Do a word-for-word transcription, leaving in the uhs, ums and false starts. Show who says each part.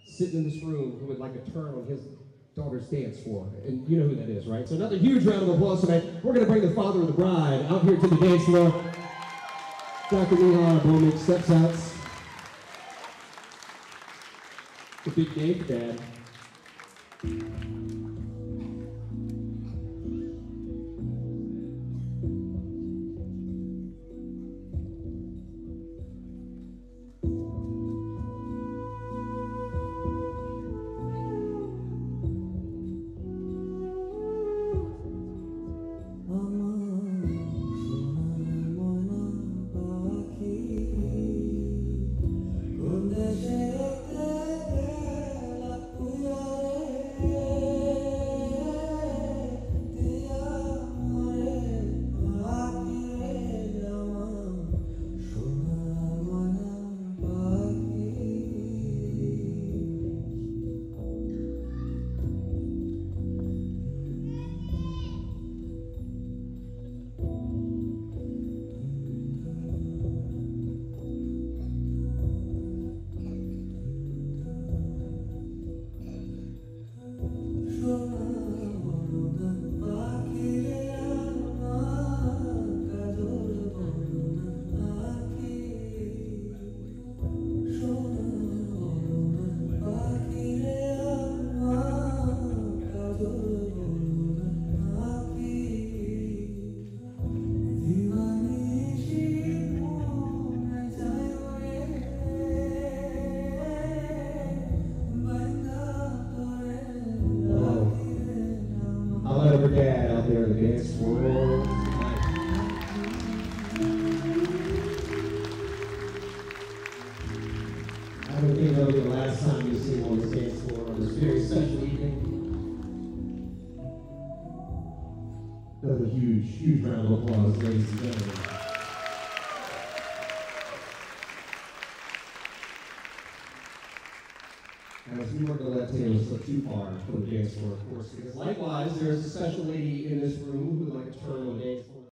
Speaker 1: sitting in this room who would like to turn on his daughter's dance floor. And you know who that is, right? So another huge round of applause tonight. We're going to bring the father of the bride out here to the dance floor. Doctor Mihar Bowman steps out. The big day for Dad. Her dad out there in the dance floor tonight. I don't think that'll be the last time you see him on the dance floor on this very special evening. Another huge, huge round of applause, ladies and gentlemen. As we weren't going to let Taylor slip too far from the dance floor, of course, because likewise, there is a special lady in this room who would like to turn on the dance floor.